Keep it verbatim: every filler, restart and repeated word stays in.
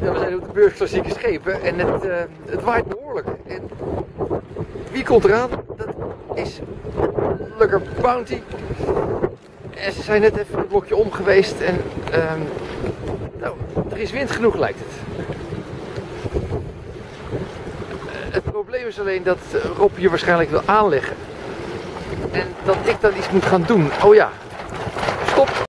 Ja, we zijn op de beurs klassieke schepen en het, uh, het waait behoorlijk. En wie komt eraan? Dat is Lugger Bounty. En ze zijn net even een blokje om geweest en uh, nou, er is wind genoeg lijkt het. Uh, het probleem is alleen dat Rob hier waarschijnlijk wil aanleggen. En dat ik dan iets moet gaan doen. Oh ja, stop.